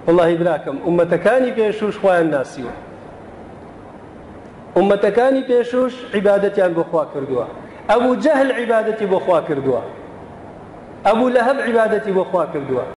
والله براكم أمتكاني بيشوش خوان ناسيو أمتكاني بيشوش عبادتي أن بخوا كردوا أبو جهل عبادتي بخوا كردوا أبو لهب عبادتي بخوا كردوا